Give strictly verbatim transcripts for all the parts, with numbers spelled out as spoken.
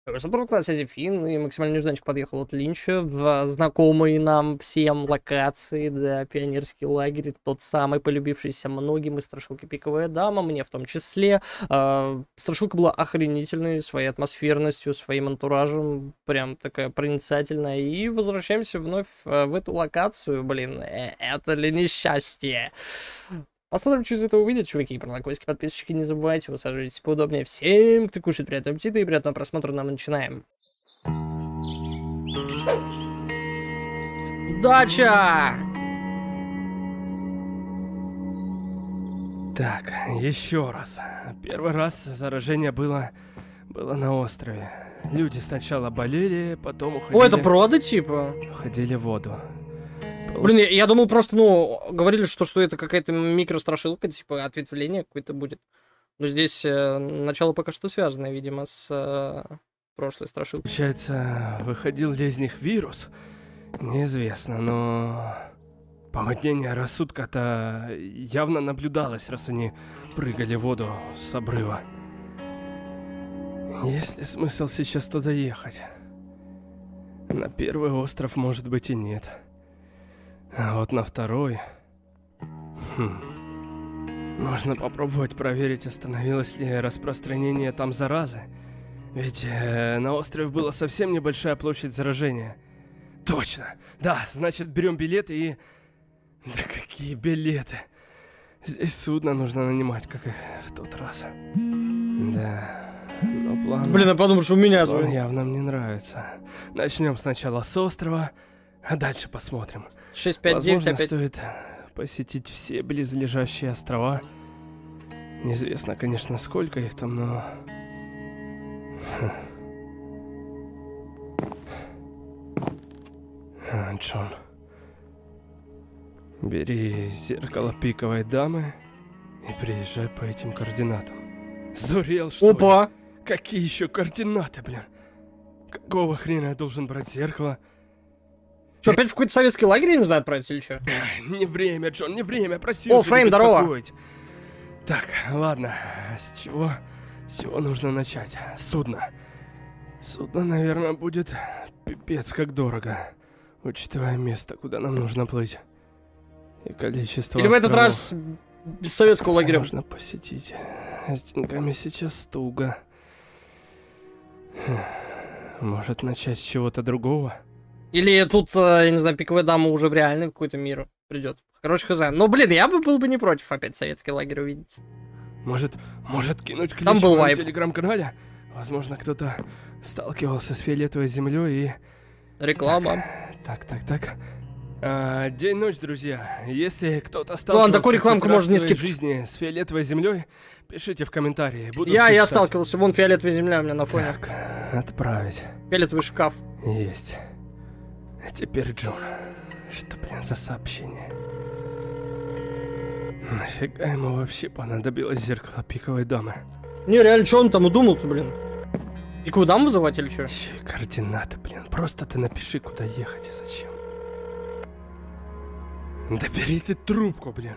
Собрал на связи Финн, и максимальный нежданчик подъехал от Линча в знакомые нам всем локации, да, пионерский лагерь, тот самый, полюбившийся многим, и страшилка Пиковая Дама, мне в том числе. Э, страшилка была охренительной, своей атмосферностью, своим антуражем, прям такая проницательная. И возвращаемся вновь в эту локацию, блин, э, это ли несчастье? Посмотрим, что из этого выйдет, чуваки. Про лайкосики, подписчики, не забывайте, высаживайтесь поудобнее. Всем, кто кушает, приятного аппетита и приятного просмотра. Нам начинаем. Дача! Так, еще раз. Первый раз заражение было, было на острове. Люди сначала болели, потом уходили... О, это проды, типа? Уходили в воду. Блин, я, я думал просто, ну, говорили, что, что это какая-то микрострашилка, типа ответвление какое-то будет. Но здесь э, начало пока что связано, видимо, с э, прошлой страшилкой. Получается, выходил ли из них вирус? Неизвестно, но... Помутнение рассудка-то явно наблюдалось, раз они прыгали в воду с обрыва. Есть ли смысл сейчас туда ехать? На первый остров, может быть, и нет. А вот на второй... Хм. Можно попробовать проверить, остановилось ли распространение там заразы. Ведь э, на острове была совсем небольшая площадь заражения. Точно! Да, значит, берем билеты и... Да какие билеты? Здесь судно нужно нанимать, как и в тот раз. Да... Но план... Блин, я подумал, что у меня Он явно мне нравится. Начнем сначала с острова, а дальше посмотрим. шесть пять девять Возможно, опять. стоит посетить все близлежащие острова. Неизвестно, конечно, сколько их там, но... А, Джон. Бери зеркало Пиковой Дамы и приезжай по этим координатам. Сдурел, что Опа! ли? Какие еще координаты, блин? Какого хрена я должен брать зеркало? Что, опять в какой-то советский лагерь, я не знаю, отправиться или что? Не время, Джон, не время, просил О, же Фрейм, не здорово. беспокоить. Так, ладно, с чего, с чего нужно начать? Судно. Судно, наверное, будет пипец как дорого, учитывая место, куда нам нужно плыть. И количество Или в этот островов. раз без советского лагеря? Можно посетить. С деньгами сейчас туго. Может начать с чего-то другого? Или тут, я не знаю, Пиковая Дама уже в реальный какой-то мир придет. Короче, хз. Ну, блин, я бы был бы не против опять советский лагерь увидеть. Может, может кинуть клич Там был в вайп. телеграм-канале? Возможно, кто-то сталкивался с фиолетовой землей и... Реклама. Так, так, так. так. А, день-ночь, друзья. Если кто-то Ладно, сталкивался такую рекламку хоть раз можно не в своей скипать. жизни с фиолетовой землей, пишите в комментарии. Буду Я, все я читать. сталкивался, вон фиолетовая земля у меня на фоне. Так, отправить. Фиолетовый шкаф. Есть. А теперь Джон. Что, блин, за сообщение? Нафига ему вообще понадобилось зеркало Пиковой Дамы? Не, реально, что он там удумал-то, блин? Пиковую Даму вызывать или что? Еще и координаты, блин. Просто ты напиши, куда ехать и зачем. Да бери ты трубку, блин.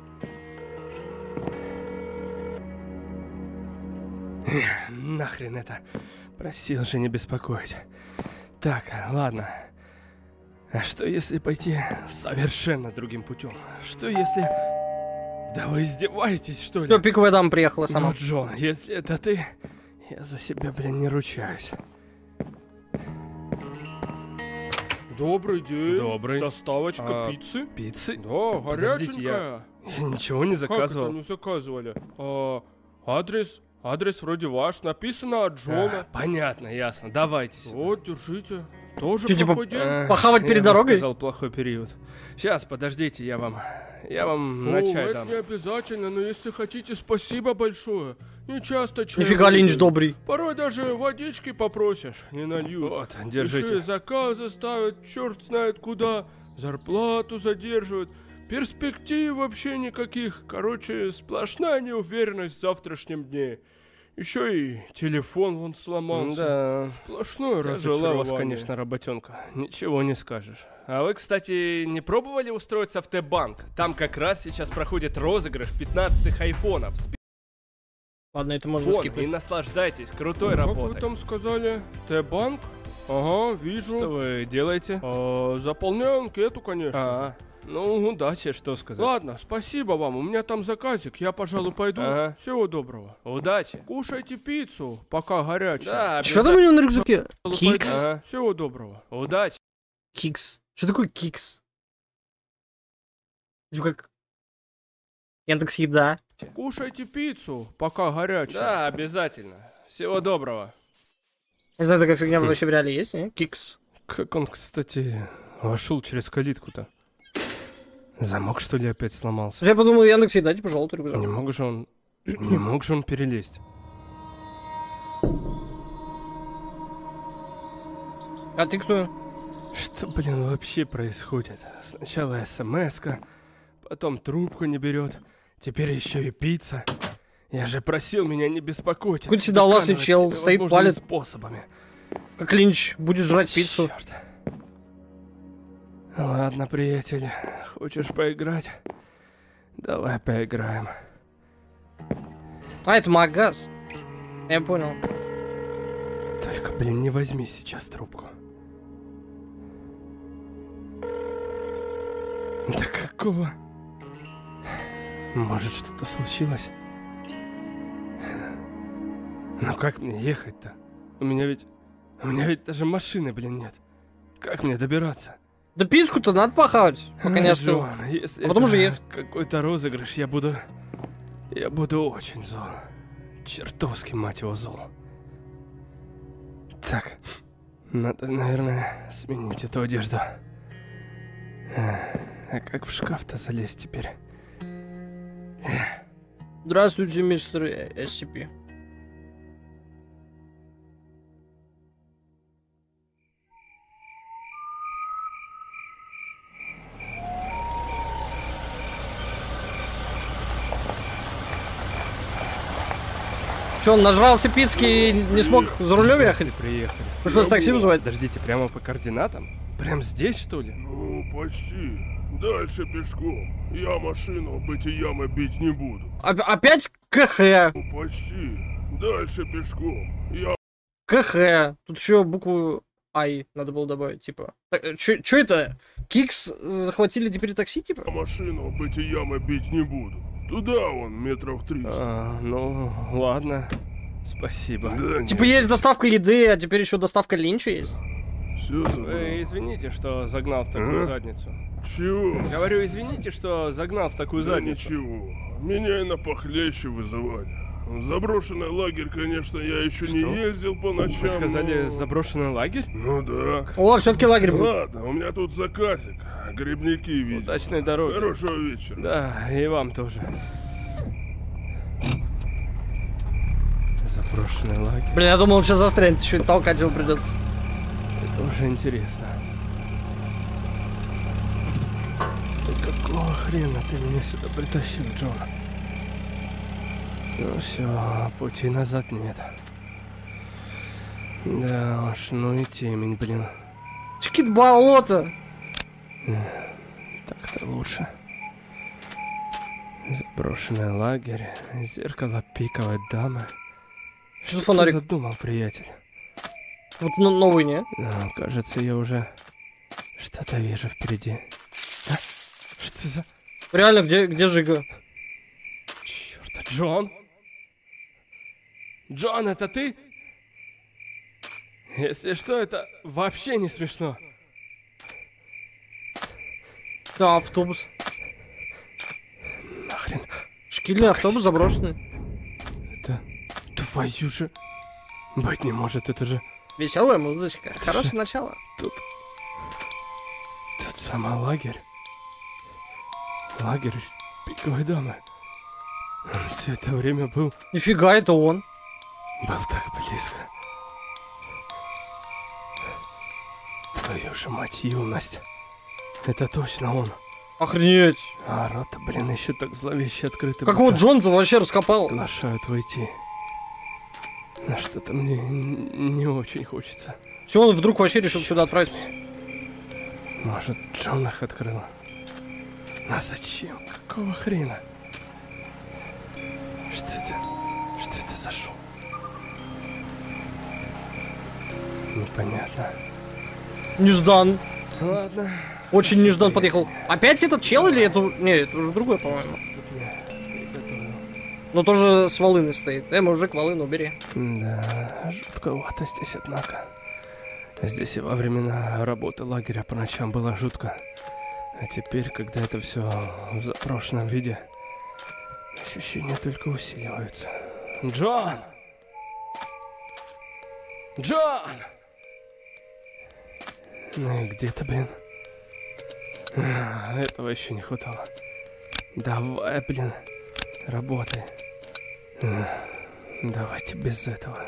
Нахрен это. Просил же не беспокоить. Так, ладно. А что если пойти совершенно другим путем? Что если... Да вы издеваетесь, что ли? Все, Пиковая Дама приехала сама. Ну, Джон, если это ты, я за себя, блин, не ручаюсь. Добрый день. Добрый. Доставочка А, пиццы? Пиццы? Да, Подождите, горяченькая. Я ничего не Как заказывал. это не заказывали? А, адрес, адрес вроде ваш, написано от Джона. А, понятно, ясно. Давайте сюда. Вот, держите. Тоже Чё, типа, плохой день? А, похавать я перед бы дорогой? сказал, плохой период. Сейчас, подождите, я вам... Я вам О, на чай это дам. не обязательно, но если хотите, спасибо большое. Не часто чай Нифига Линч выдают. добрый. Порой даже водички попросишь, не нальют. Вот, Еще и держите. заказы ставят, черт знает куда, зарплату задерживают, перспектив вообще никаких. Короче, сплошная неуверенность в завтрашнем дне. Еще и телефон вон сломался. Да. Сплошное Тяжела у разочарование. вас, конечно, работенка. Ничего не скажешь. А вы, кстати, не пробовали устроиться в Т-банк? Там как раз сейчас проходит розыгрыш пятнадцатых айфонов. Ладно, это можно Вон, скипнуть. и наслаждайтесь крутой Как вы работой. там сказали? Т-банк? Ага, вижу. Что вы делаете? А, заполняю анкету, конечно. А, ну, удачи, что сказать. Ладно, спасибо вам. У меня там заказик. Я, пожалуй, пойду. Ага. Всего доброго. Удачи. Кушайте пиццу, пока горячая. Да, Что там у него на рюкзаке? Кикс? Ага. Всего доброго. Удачи. Кикс. Что такое кикс? Типа как... Яндекс Еда. Кушайте пиццу, пока горячая. Да, обязательно. Всего доброго. Не знаю, такая фигня вообще в реале есть, не? Кикс. Как он, кстати, вошел через калитку-то? Замок, что ли, опять сломался? Я подумал, Яндекс Еда, типа желтый рюкзак. Не мог же он... Не мог же он перелезть. А ты кто? Что, блин, вообще происходит? Сначала смс-ка, потом трубку не берет, теперь еще и пицца. Я же просил меня не беспокоить. Какой-то седовласый чел, стоит, палит. Способами. Как Линч, будешь жрать пиццу. Чёрт. Ладно, приятель, хочешь поиграть? Давай поиграем. А, это магаз. Я понял. Только, блин, не возьми сейчас трубку. Да какого? Может, что-то случилось? Ну как мне ехать-то? У меня ведь... У меня ведь даже машины, блин, нет. Как мне добираться? Да пиццу-то надо похавать, пока не Ай, остыл. Джон, если А потом это уже ехать. какой-то розыгрыш, я буду... Я буду очень зол. Чертовски, мать его, зол. Так, надо, наверное, сменить эту одежду. А как в шкаф-то залезть теперь? Здравствуйте, мистер эс си пи. Че, он нажрался пиццки и не смог за рулем ехать? Приехали. Пришлось такси вызывать? Подождите, прямо по координатам? Прям здесь, что ли? Ну, почти. Дальше пешком. Я машину по эти ямы бить не буду. Оп- опять КХ. Ну, почти. Дальше пешком. Я КХ. Тут еще букву Ай надо было добавить, типа. Че это? Кикс захватили теперь такси, типа? машину по эти ямы бить не буду. Туда вон метров триста. А, ну, ладно. Спасибо. Да Типа нет, есть доставка еды, а теперь еще доставка линча есть. все забрал. Вы извините, что загнал в такую А? задницу. Чего? Говорю, извините, что загнал в такую Да задницу. ничего. Меня и на похлеще вызывали. В заброшенный лагерь, конечно, я еще не Что? ездил по ночам. Вы сказали, но- заброшенный лагерь? Ну да. О, все-таки лагерь был. Ладно, у меня тут заказик. Грибники видел. Удачной дороги. Хорошего вечера. Да, и вам тоже. Заброшенный лагерь. Блин, я думал, он сейчас застрянет, еще и толкать его придется. Это уже интересно. Да какого хрена ты меня сюда притащил, Джон? Ну все, пути назад нет. Да уж, ну и темень, блин. Чекит болото. Так-то лучше. Заброшенный лагерь, зеркало пиковой дамы. Что за ты фонарик? задумал, приятель? Вот ну, новый, не? Ну, кажется, я уже что-то вижу впереди. А? Что за... Реально, где, где Жига? Черт, Джон? Джон, это ты? Если что, это вообще не смешно. Да, автобус. Нахрен. Шкильный автобус заброшенный. Это твою же... Быть не может, это же... Веселая музычка. Это Хорошее же- начало. Тут... Тут сама лагерь. Лагерь пиковой дамы. Он все это время был... Нифига, это он. Был так близко. Твою же мать, юность. Это точно он. Охренеть. А рота, блин, еще так зловеще открыта. Как будто его Джон-то вообще раскопал? приглашают войти. А что-то мне н- не очень хочется. Чего он вдруг вообще решил сюда отправиться? Может, Джон их открыл? А зачем? Какого хрена? Что это? Что это Непонятно. Неждан. Ладно. Очень неждан подъехал. Опять этот чел или это... Не, это уже другой, по-моему. Тут мне приготовил. Но тоже с волыны стоит. Э, мужик, волыну убери. Да, жутковато здесь, однако. Здесь и во времена работы лагеря по ночам было жутко. А теперь, когда это все в запрошенном виде, ощущения только усиливаются. Джон! Джон! Ну и где ты, блин? А, этого еще не хватало. Давай, блин, работай. А, давайте без этого.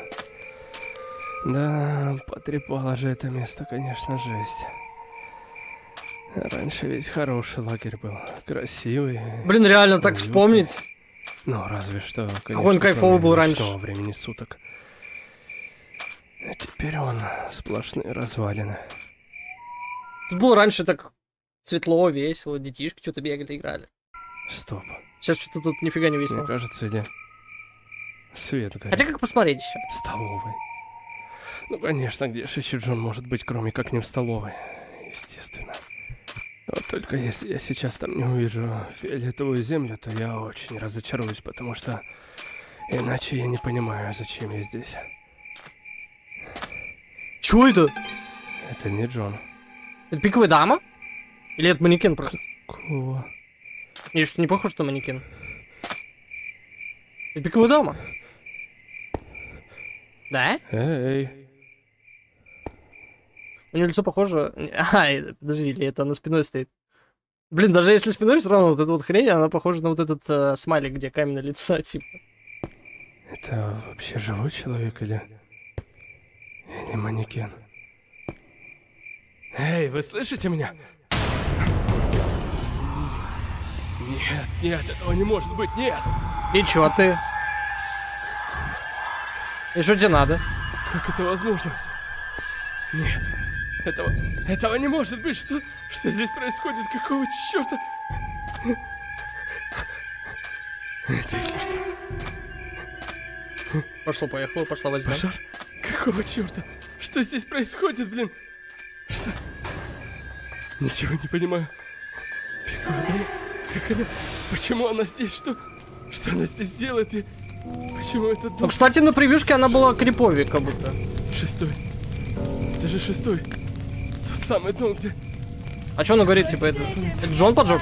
Да, потрепало же это место, конечно, жесть. Раньше ведь хороший лагерь был, красивый. Блин, реально так уютный. Вспомнить. Ну, разве что, конечно, Какой он кайфовый был раньше. Что времени суток. А теперь он сплошные развалины. Тут было раньше так светло, весело, детишки что-то бегали, играли. Стоп. Сейчас что-то тут нифига не весело. Мне кажется, или свет горит. Хотя как посмотреть еще? В столовой. Ну, конечно, где же еще Джон может быть, кроме как не в столовой? Естественно. Вот только если я сейчас там не увижу фиолетовую землю, то я очень разочаруюсь, потому что иначе я не понимаю, зачем я здесь. Чё это? Это не Джон. Это пиковая дама? Или это манекен просто? Какого? Нет, что не похоже, что манекен. Это пиковая дама. Да? Эй. У нее лицо похоже... А, это- подожди, или это она спиной стоит? Блин, даже если спиной, все равно вот эта вот хрень, она похожа на вот этот э, смайлик, где камень на лицо, типа. Это вообще живой человек или... Или манекен? Эй, вы слышите меня? Нет, нет, этого не может быть, нет! И чё ты? И что тебе надо? Как это возможно? Нет, этого, этого не может быть, что, что здесь происходит, какого черта? Это еще что? Пошло-поехало, пошла возьмем. Пожар? Какого черта? Что здесь происходит, блин? Что? Ничего не понимаю. Пиковая дама? Как она? Почему она здесь? Что? Что она здесь делает? И почему этот Ну, дом? кстати, на превьюшке она была криповее, как будто. Шестой. Это же шестой. Тот самый дом, где... А что она говорит, типа, это, это Джон поджег?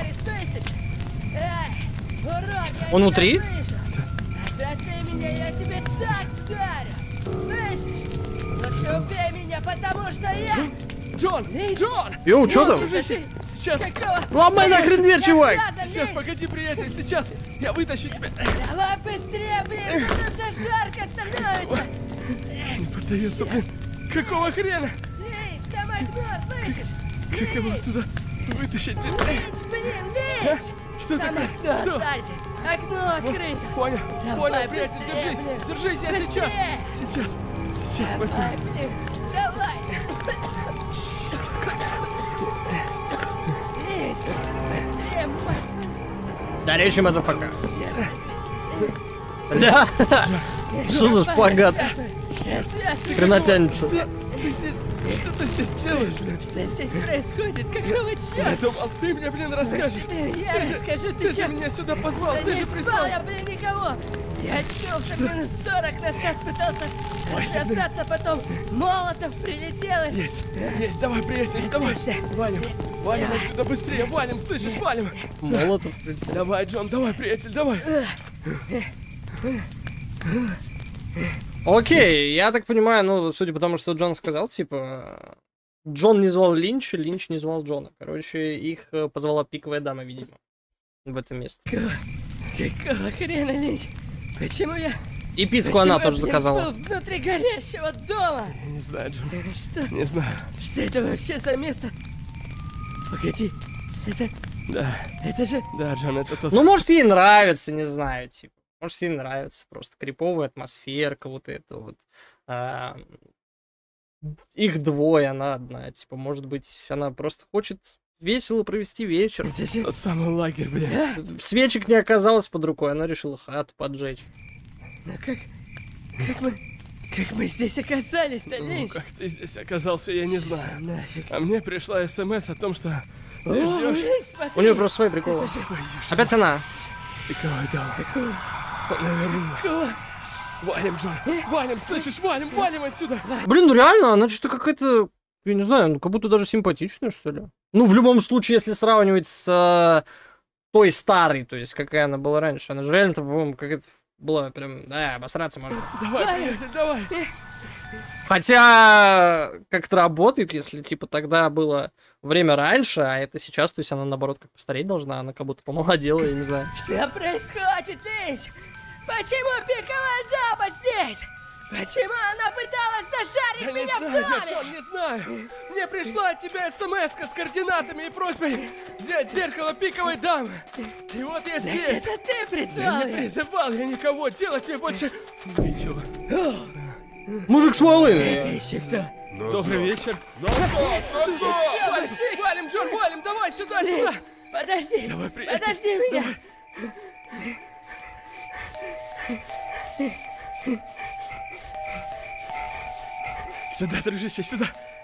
Он внутри? Отброши меня, я тебе так дарю! Слышишь? Лучше убей меня, потому что я... Джон! Джон! Йоу, чё там? Дружище, сейчас, Какого... Ломай нахрен дверь, чувак! сейчас, погоди, приятель, сейчас! Я вытащу тебя! Давай быстрее, блин, тут уже жарко становится! Не поддается, блин! Какого хрена? Лечь, там окно, слышишь? Как его туда вытащить, блин? Лечь, блин, лечь! Что Там такое? окно, Что? сзади! Окно открыто! Понял, Давай понял, приятель, быстрее, держись! блин. Держись, я сейчас! Быстрее! Сейчас! Сейчас, Давай, смотри! блин, давай! Лечь! Быстрее, мать! Горячий мазафака. Бля! Что за шпагат? Хрена тянется. Ты здесь... Что ты здесь делаешь, блин? Что здесь происходит? Какого Я черта? думал, ты мне, блин, расскажешь! Я Ты же- расскажу, Ты ты же чё? меня сюда позвал, Да ты не же спал прислал! я, блин, никого! Я очнулся минут сорок назад, пытался рассосаться, потом Молотов прилетел и... Есть, есть, давай, приятель, давай! Валим, валим отсюда быстрее, валим, слышишь, валим! Молотов прилетел. Давай, Джон, давай, приятель, давай! Окей, я так понимаю, ну, судя по тому, что Джон сказал, типа... Джон не звал Линча, Линч не звал Джона. Короче, их э, позвала пиковая дама, видимо. В этом месте. Какого хрена, Линч? Почему я... И пиццу почему она я, тоже блин, заказала. был внутри горящего дома? Я не знаю, Джон, Что? не знаю. Что это вообще за место? Погоди, это... Да, это же... да, Джон, это тот... Ну, может, ей нравится, не знаю, типа. Может, ей нравится просто криповая атмосферка, вот это вот. А, их двое, она одна. Типа, может быть, она просто хочет весело провести вечер. Это же... Тот самый лагерь, блин. Да? Свечек не оказалось под рукой, она решила хату поджечь. Ну как... Как мы... Как мы здесь оказались-то, Ну, Линч? как ты здесь оказался, я не знаю. Нафиг. А мне пришла СМС о том, что ты О, ждешь Линч, У смотри. нее просто свои приколы. Опять она. пиковую даму. Она вернулась. Валим, Джон, валим, слышишь, валим, валим отсюда. Блин, ну реально, она что-то какая-то, я не знаю, ну как будто даже симпатичная, что ли. Ну, в любом случае, если сравнивать с э, той старой, то есть какая она была раньше, она же реально-то, по-моему, какая-то была прям, да, обосраться можно. Давай, приятель, давай. Хотя, как это работает, если, типа, тогда было время раньше, а это сейчас, то есть она, наоборот, как постареть должна, она как будто помолодела, я не знаю. Что происходит, Линч? Почему пиковая дама здесь? Почему она пыталась зажарить Я не меня в знаю, я, доме? Джон, не знаю. Мне пришла от тебя смс с координатами и просьбой взять зеркало пиковой дамы. И вот я здесь. Это ты Я прислал не её? призывал я никого, делать мне больше ничего. Мужик с Это волыны. еще кто? Добрый вечер. Валим, валим, Джон, валим, давай сюда, сюда. Подожди, Давай, приятель, подожди меня. Сюда, дружище, сюда.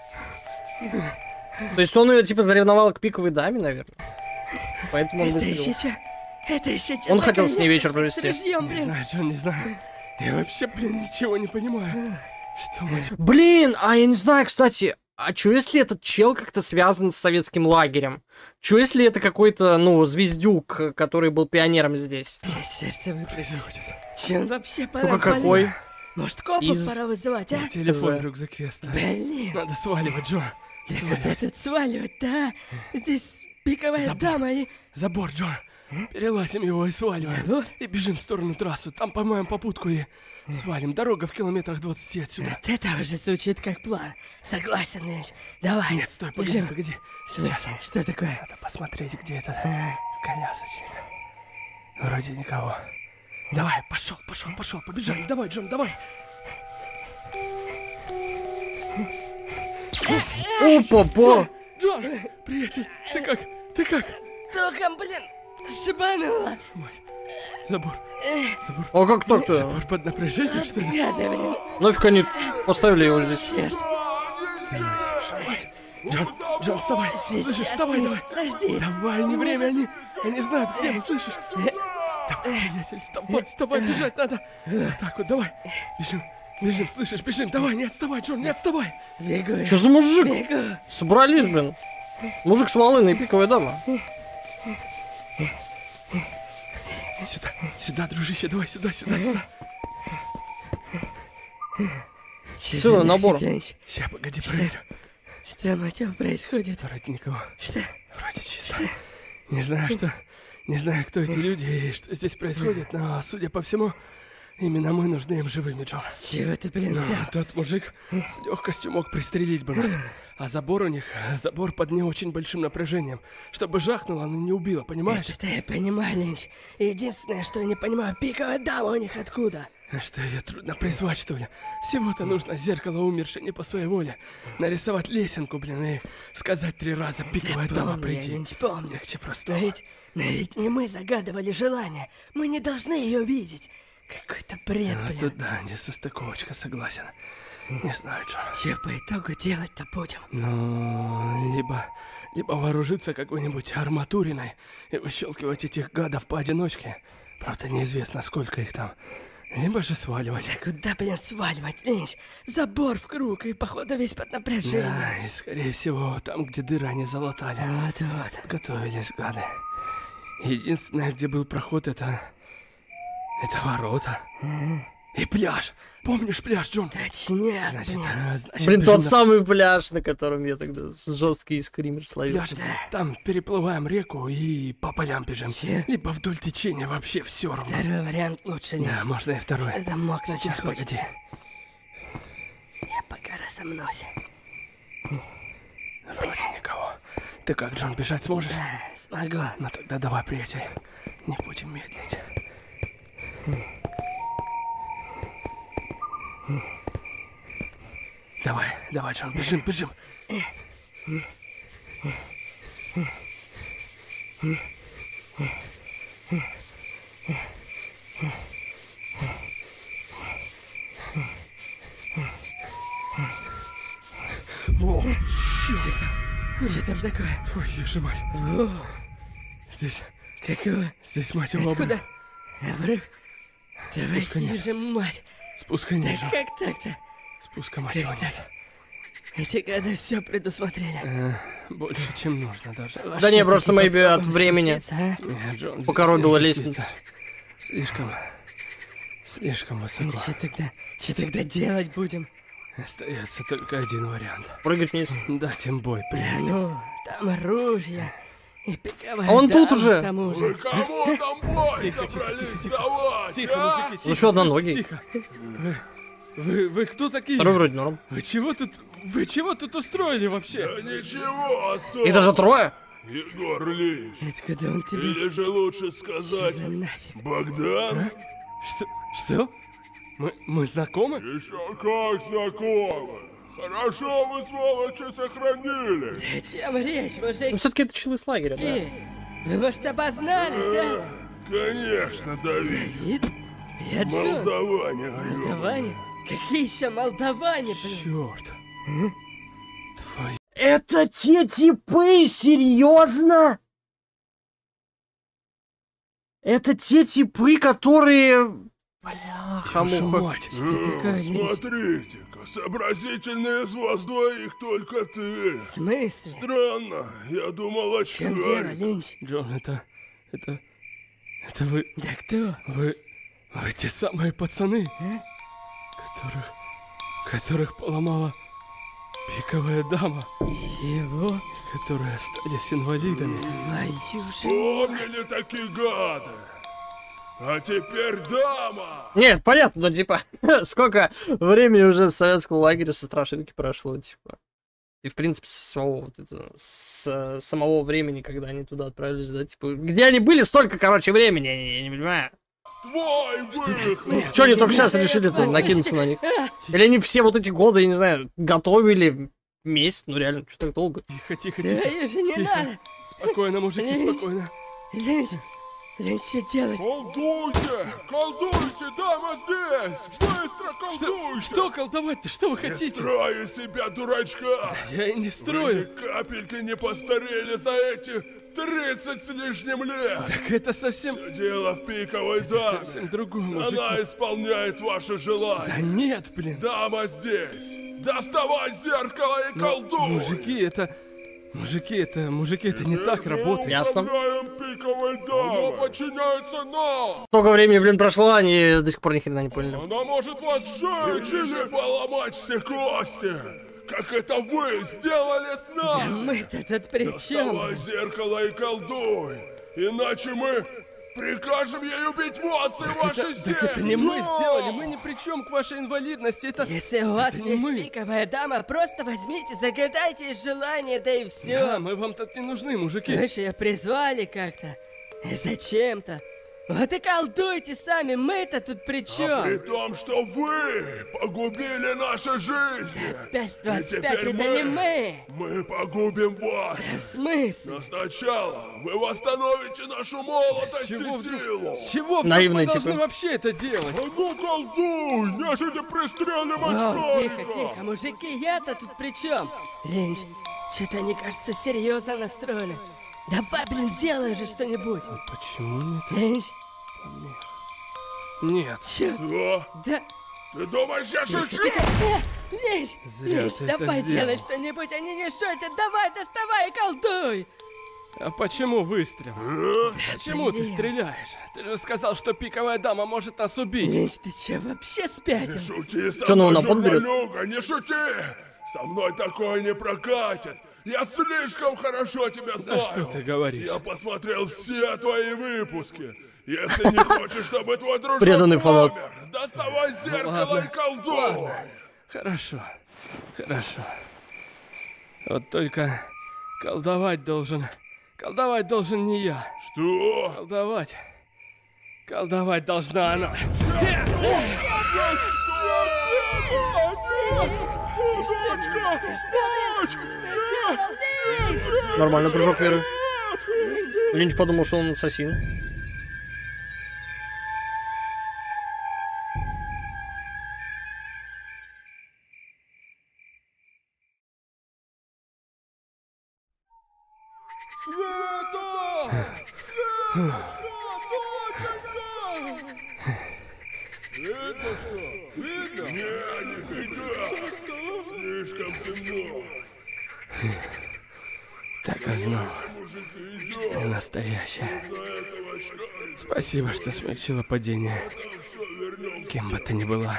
То есть он ее, типа, заревновал к пиковой даме, наверное. Поэтому он Это выстрелил. еще чё? Это еще чё Он за хотел с ней конец вечер с провести. ружьем, Не блин? знаю, Джон, не знаю. Я вообще, блин, ничего не понимаю. Что мать? Блин, а я не знаю, кстати, а чё если этот чел как-то связан с советским лагерем? Чё если это какой-то, ну, звездюк, который был пионером здесь? Мне сердце выпрыгнуло. Происходит? Че он вообще пора? Ну-ка, какой? Может, копов Из- пора вызывать, а? Телефон Хз. в рюкзаке оставил. Блин, Надо сваливать, Джон. да куда тут сваливать-то, а? Здесь пиковая Забор. дама и... Забор, Джон. Перелазим его и сваливаем. Забор? И бежим в сторону трассы. Там поймаем попутку и свалим. Дорога в километрах двадцати отсюда. Вот это уже звучит как план. Согласен, Линч. Давай. Нет, стой, погоди, бежим. погоди. В Сейчас. смысле? Что такое? Надо посмотреть, где этот А, колясочник. Вроде никого. Давай, пошел, пошел, пошел, побежали. Давай, Джон, давай. Опа-по! Джон, приятель, ты как? Ты как? Током, блин, шибануло. Мать. Забор, забор. А как так-то? Забор под напряжением, что ли? Гады, блин. Нафиг они поставили его здесь? Черт. Джон, Джон, вставай. Слышишь, Сейчас, вставай, Линч, давай. Подожди. Давай, не время, они, они знают, где мы, слышишь? Давай, приятель, вставай, вставай, бежать надо. Вот так вот, давай. Бежим, бежим, слышишь, бежим. Давай, не отставай, Джон, не отставай. Бегу. Чё за мужик? Бегу. Собрались, блин. Мужик с волыной и пиковая дама. Сюда, сюда, дружище, давай, сюда, сюда, сюда. Чё Всё, за набор. нафиг, Линч? Сейчас, погоди, проверю. Что, мать его, происходит? Вроде никого, Что? вроде чисто. Не знаю, что, не знаю, кто эти люди и что здесь происходит, но, судя по всему, именно мы нужны им живыми, Джон. С чего ты, блин, Ну, взял? тот мужик с легкостью мог пристрелить бы нас. А забор у них, забор под не очень большим напряжением. Чтобы жахнуло, но не убило, понимаешь? Это я понимаю, Линч. Единственное, что я не понимаю, пиковая дама у них откуда? А что, ее трудно призвать, что ли? Всего-то нужно зеркало умершей не по своей воле. Нарисовать лесенку, блин, и сказать три раза пиковая дама Помню, прийти. Линч, помню. Легче просто. Но ведь, но ведь не мы загадывали желание. Мы не должны ее видеть. Какой-то бред, А блин. тут да, не состыковочка, согласен. Не знаю, Джон. Че по итогу делать-то будем? Ну, либо, либо вооружиться какой-нибудь арматуриной и выщелкивать этих гадов поодиночке. Правда, неизвестно, сколько их там. Либо же сваливать. Да куда, блин, сваливать, Линч? Забор в круг и, походу, весь под напряжением. Да, и, скорее всего, там, где дыры они залатали. Вот-вот. Готовились гады. Единственное, где был проход, это... Это ворота. И пляж. Помнишь пляж, Джон? Точняк, Значит, блин. а, значит, Блин, бежим тот на самый пляж, на котором я тогда с- жесткий скример словил. пляж. Там переплываем реку и по полям бежим. Че? Либо вдоль течения, вообще все равно. Второй вариант лучше, Линч. Да, можно и второй. Это мокнуть Сейчас, не хочется. погоди. Я пока разомнусь. Вроде никого. Ты как, Джон, бежать сможешь? Да, смогу. Ну тогда давай, приятель. Не будем медлить. Давай, давай, Джон, бежим, бежим. О, Что там такое? твою же мать. О, Здесь, какого? здесь, мать его, Откуда? Обрыв? Спуска Твою нет. же мать! Спуска Да ниже. как так-то? Спуска, мать его, Как нет. Эти гады все предусмотрели. Э, больше, чем нужно даже. Во Да не, что просто таки maybe от попробуем времени. спуститься, а? Нет, Джон, здесь Покоробила не спуститься. лестница. Слишком, слишком И высоко. что тогда? Что тогда делать будем? Остается только один вариант. Прыгать вниз. Дать им бой, Да приятель. ну, там оружие. И пиковая А он тут дама уже. к тому Вы же. кому там бой собрались давать, Тихо, а? мужики, тихо. Ну что, слышите, одноногий? Тихо. Вы, вы, вы кто такие? Второй вроде норм. Вы чего тут, вы чего тут устроили вообще? Да ничего особого. Их даже трое. Егор Линч. Откуда он тебе? Или же лучше сказать, За нафиг. Богдан? Что? Что? Мы, мы знакомы? Еще как знакомы. Хорошо вы, сволочи, сохранили. О чем речь, Ну мужики? все-таки это чилы с лагеря, да? Вы, может, обознались, а? Конечно, Давид. Вид? Я Джон. Молдаване, алё. Молдаване? Какие еще молдаване, блин? Черт. Твою Это те типы, серьезно? Это те типы, которые... Бляха, ж муха. мать. Э, такая вещь? Смотрите-ка, сообразительный из вас двоих только ты. В смысле? Странно, я думал, В чем дело, очкарик. Линч? Джон, это, это, это вы, Да кто? вы, вы те самые пацаны, А? которых, которых поломала пиковая дама, Чего? которые остались инвалидами. Твою же... Помнили такие гады? А теперь дама! Нет, понятно, но типа, сколько времени уже с советского лагеря со страшилки прошло, типа. И, в принципе, с самого, вот это, с самого времени, когда они туда отправились, да, типа, где они были столько, короче, времени, я, не- я не понимаю. Твой выход! Что они только сейчас решили-то накинуться на них? Или они все вот эти годы, я не знаю, готовили месяц, ну реально, что так долго? Тихо, тихо, тихо. Твою же не Тихо. надо! Спокойно, мужики, Линч. спокойно. Линч! Линч, что делать? Колдуйте! Колдуйте, дама здесь! Быстро колдуйте! Что колдовать-то? Что вы Не хотите? строю себя дурачка! Я и не Вы ни строю. капельки не постарели за эти тридцать с лишним лет! Так это совсем, Все дело в пиковой даме! совсем другое, мужики. Она исполняет ваши Да желания! нет, блин. Дама здесь! Доставай зеркало и Но, колдуй! мужики, это... Мужики, это... Мужики, это не так работает. Ясно. Пиковой дамой. Она подчиняется нам! Сколько времени, блин, прошло, они до сих пор ни хрена не поняли. Она может вас сжечь или поломать все кости! Как это вы сделали с Да нами! мы-то тут при чем? Доставай зеркало и колдуй! Иначе мы прикажем ей убить вас и ваши Так семьи! это не мы Да! сделали, мы ни при чем к вашей инвалидности, это... Если у вас Это не есть мы. пиковая дама, просто возьмите, загадайте желание, да и все. Да, мы вам тут не нужны, мужики. Вы же ее призвали как-то. И зачем-то. Вот и колдуйте сами, мы-то тут при А при чем? том, что вы погубили наши жизни! пять двадцать пять теперь это не мы. Мы погубим вас! В смысле? Но сначала вы восстановите нашу молодость С чего и вдруг? силу! С чего вдруг Наивные мы должны типы. вообще это делать? А ну колдуй, нежели пристрелим О, очкарика! тихо, тихо, мужики, я-то тут при чем? Линч, что-то они, кажется, серьезно настроены. Давай, блин, делай же что-нибудь. Почему нет? Линч, Нет. чё? Что? Да, Ты думаешь, я тихо, шучу? тихо. Э, Линч, Зря Линч, ты это давай сделал. делай что-нибудь, они не шутят. Давай, доставай и колдуй. А почему выстрел? Э? Почему ты блин. стреляешь? Ты же сказал, что пиковая дама может нас убить. Линч, ты че вообще Не спятил? шути со Чё, ну, мной, на пот берет? журналюга, не шути! Со мной такое не прокатит! Я слишком хорошо тебя знаю! что ты говоришь? Я посмотрел все твои выпуски! Если не хочешь, чтобы твой дружок Преданный фанат. помер, доставай зеркало ладно. и колдуй! Хорошо. Хорошо. Вот только колдовать должен... Колдовать должен не я. Что? Колдовать... Колдовать должна она. Нормально, прыжок веры. Линч подумал, что он ассасин. Света! Светочка, доченька! Видно что? Видно? Не, нифига! Слишком темно. Так и знал, что ты настоящая. Спасибо, что смягчила падение. Кем бы ты ни была.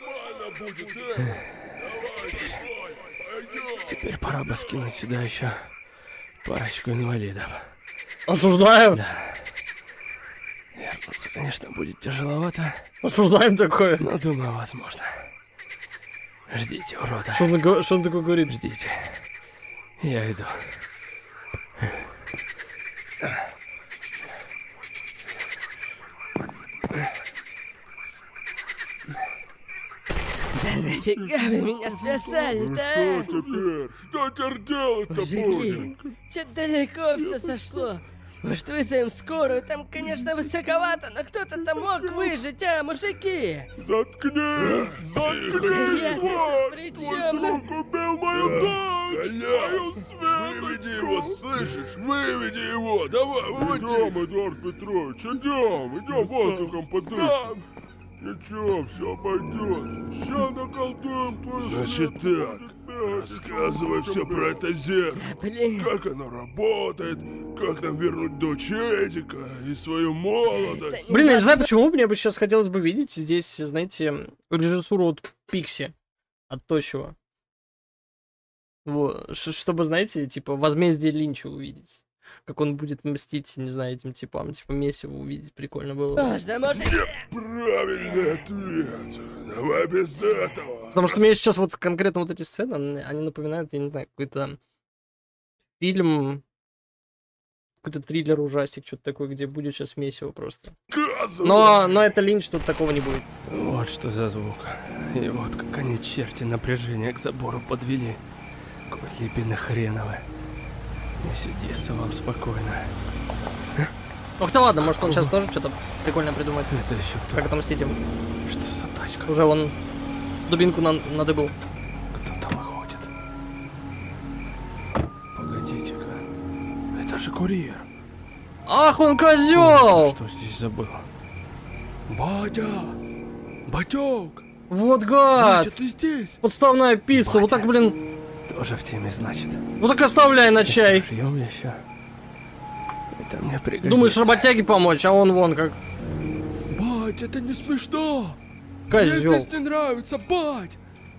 Теперь... Теперь пора бы скинуть сюда еще парочку инвалидов. Осуждаю. Да. Вернуться, конечно, будет тяжеловато. Осуждаем такое. Но думаю, возможно. Ждите, урода. Что он, тако- что он такое говорит? Ждите. Я иду. Да нафига вы меня связали-то, а? Что теперь? Что теперь делать-то Мужики, будем? чё-то далеко все сошло. Может, вызовем скорую? Там, конечно, высоковато, но кто-то там мог выжить, а, мужики? Заткнись! Заткнись, Я-то тварь! при Твой чём? друг убил мою дочь! Мою Выведи его, Светочку! слышишь? Выведи его! Давай, выводи! Идем, Эдуард Петрович, идем! Идем воздухом подышим! Ничего, все обойдется. Ща наколдуем твою Значит Светку, так, будет бегать, рассказывай и все будет про это зеркало. Блин, Как оно работает, как нам вернуть дочь Эдика и свою молодость. Да Блин, я не знаю, почему мне бы сейчас хотелось бы видеть здесь, знаете, режиссуру от Пикси. От Тощего. Вот. ш- Чтобы, знаете, типа, возмездие Линча увидеть. Как он будет мстить, не знаю, этим типам. Типа, месиво увидеть прикольно было бы. можно, может... Правильный ответ. Давай без этого. Потому что мне сейчас вот конкретно вот эти сцены, они они напоминают, я не знаю, какой-то фильм, какой-то триллер, ужастик, что-то такое, где будет сейчас месиво просто. Рассказывай. Но, но это Линч, тут такого не будет. Вот что за звук. И вот как они, черти, напряжение к забору подвели. Кулибины хреновы. Не сидится вам спокойно. Ну хотя ладно, может он сейчас тоже что-то прикольно придумает. Это еще кто? Как отомстить им. Что за тачка? Уже он дубинку на надыбал. Кто там выходит? Погодите-ка. Это же курьер. Ах, он О, козел! Что здесь забыл? Батя! Батёк! Вот гад! Батя, ты здесь? Подставная пицца, вот так, блин, Тоже в теме, значит. вот так оставляй на чай. Жьем еще. Это мне пригодится. Думаешь, работяге помочь, а он вон как Бать, это не смешно! Мне козел. здесь не нравится, бать!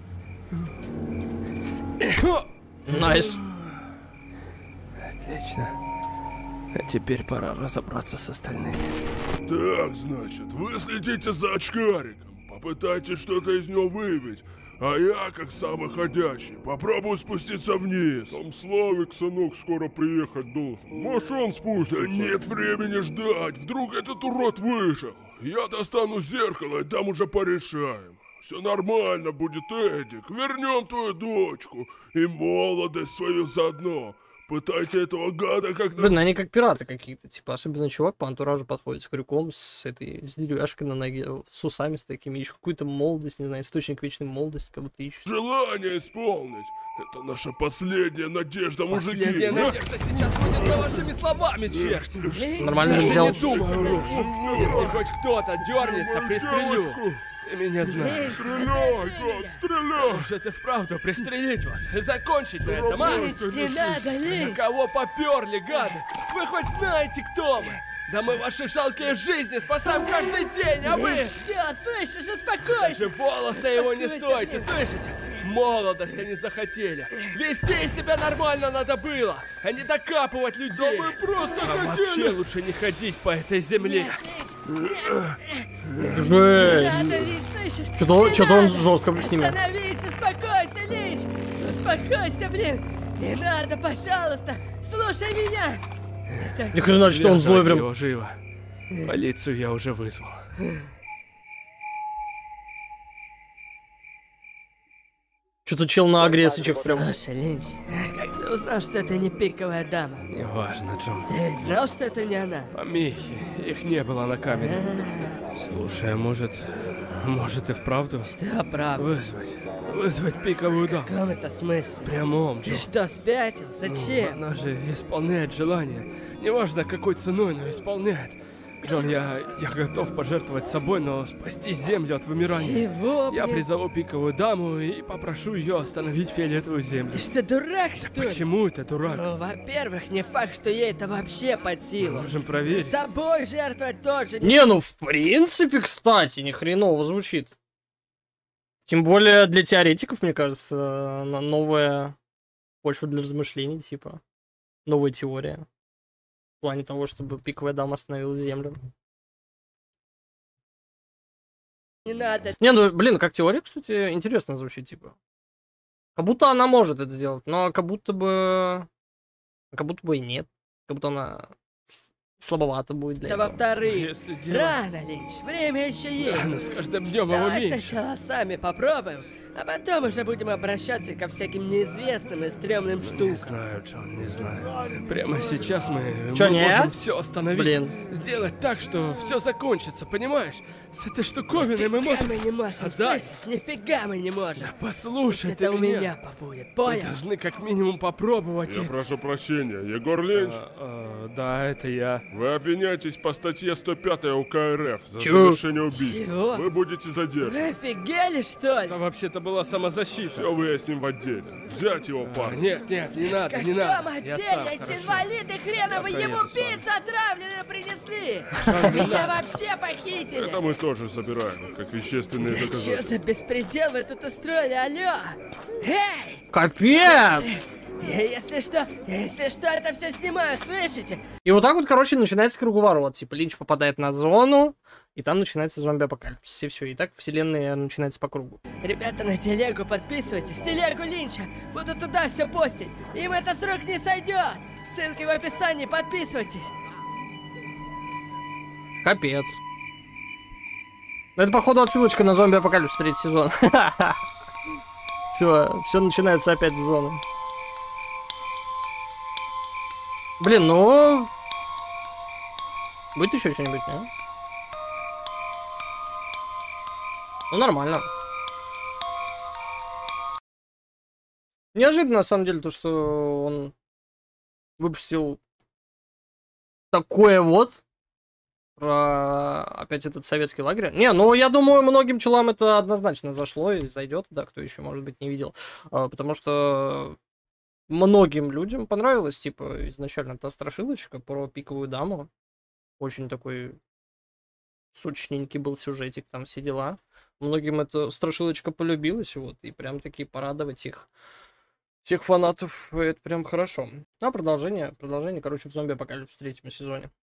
Найс. Отлично. А теперь пора разобраться с остальными. Так, значит, вы следите за очкариком. Попытайтесь что-то из него выбить. А я, как самый ходячий, попробую спуститься вниз. Там Славик, сынок, скоро приехать должен. Может, он спустится? Да нет времени ждать, вдруг этот урод выжил. Я достану зеркало, и там уже порешаем. Все нормально будет, Эдик. Вернем твою дочку и молодость свою заодно. Пытайте этого гада как на... Блин, они как пираты какие-то, типа, особенно чувак по антуражу подходит с крюком, с этой, с деревяшкой на ноге, с усами с такими, еще какую-то молодость, не знаю, источник вечной молодости кого-то ищет. Желание исполнить. Это наша последняя надежда, мужики. Последняя надежда сейчас будет за вашими словами, черт! Нормально же Даже взял. не думаю, Рош. Если хоть кто-то дернется, пристрелю. Ты меня знаешь. Стреляй, гад, стреляй! Может и вправду пристрелить вас и закончить на этом, а? Линч, не надо, На Линч! кого поперли, гады? Вы хоть знаете, кто мы? Да мы ваши жалкие жизни спасаем каждый день, а вы... Все, слышишь, успокойся! Даже волоса его не Успокойся, стоите, Линч. слышите? Молодость они захотели. Вести себя нормально надо было, а не докапывать людей. Да мы просто А хотели... вообще лучше не ходить по этой земле. Линч, нет, Жесть. не надо, Линч, слышишь? Что-то Не что-то он надо. жестко с ними. Остановись, успокойся, Линч! Успокойся, блин! Леонардо, пожалуйста, слушай меня! Ни хрена, что он злой Связать прям. его живо. Полицию я уже вызвал. Что-то чел на агрессичах прям. Слушай, Линч, как ты узнал, что это не пиковая дама? Неважно, Джон. Ты ведь знал, что это не она? Помехи. Их не было на камере. Слушай, а может, Может и вправду Что, правда? вызвать, вызвать пиковую В даму. каком это смысле? В прямом, Ты Джон. что, спятил? Ну, Зачем? Она же исполняет желание. Неважно какой ценой, но исполняет. Джон, я, я готов пожертвовать собой, но спасти Землю от вымирания. Чего, Я блин? призову пиковую даму и попрошу ее остановить фиолетовую землю. Ты что, дурак, что ли? Почему ты, дурак? Ну, во-первых, не факт, что ей это вообще под Мы силу. можем проверить. С собой жертвовать тоже не... Не, ну в принципе, кстати, ни хреново звучит. Тем более для теоретиков, мне кажется, на- новая почва для размышлений, типа. Новая теория. В плане того, чтобы пиковая дама остановила Землю. Не надо. Не, ну, блин, как теория, кстати, интересно звучит, типа. Как будто она может это сделать, но как будто бы... Как будто бы и нет. Как будто она с- слабовата будет для Это этого. во-вторых. Если дело... Рано, Линч, время еще есть. Но с каждым днем его Давай меньше. сначала сами попробуем, а потом уже будем обращаться ко всяким неизвестным и стрёмным Не штукам. знаю, Джон, не знаю. Прямо сейчас мы, Чё, мы нет? можем все остановить. Блин. Сделать так, что все закончится, понимаешь? С этой штуковиной мы Нифига можем... мы не можем, Отдай. слышишь? Нифига мы не можем. Да послушай ты Это у меня. меня побудет, Мы понял? должны как минимум попробовать. Я и- прошу прощения, Егор Линч. А, а, да, это я. Вы обвиняетесь по статье сто пять УК РФ за Чё? совершение убийства. Чего? Вы будете задержаны. Вы офигели, что ли? Это вообще-то была самозащита. Все выясним в отделе. Взять его, А, парня. нет, нет, не надо, В не надо. каком Я отделе сам, эти хорошо. инвалиды хреновы Я ему поеду с вами. пиццу отравленную принесли? Джон, не Меня надо. вообще похитили. Это мы тоже забираем, как вещественные Да чё доказательства. за беспредел вы тут устроили, алло? Эй! Капец! Я, если что, я, если что, это все снимаю, слышите? И вот так вот, короче, начинается круговорот. Типа, Линч попадает на зону, и там начинается зомби-апокалипсис. И все. И так вселенная начинается по кругу. Ребята, на телегу подписывайтесь, телегу Линча. Буду туда все постить. Им это с рук не сойдет. Ссылки в описании, подписывайтесь. Капец. Ну, это, походу, отсылочка на зомби-апокалипсис третий сезон. Все, все начинается опять с зоны. Блин, ну... Будет еще что-нибудь, не? Ну, нормально. Неожиданно, на самом деле, то, что он выпустил такое вот про опять этот советский лагерь. Не, ну, я думаю, многим челам это однозначно зашло и зайдет, да, кто еще, может быть, не видел. А, потому что многим людям понравилось, типа, изначально та страшилочка про пиковую даму. Очень такой сочненький был сюжетик, там все дела. Многим эта страшилочка полюбилась, вот, и прям таки порадовать их, всех фанатов, это прям хорошо. А продолжение, продолжение, короче, в зомби-апокалипсис в третьем сезоне.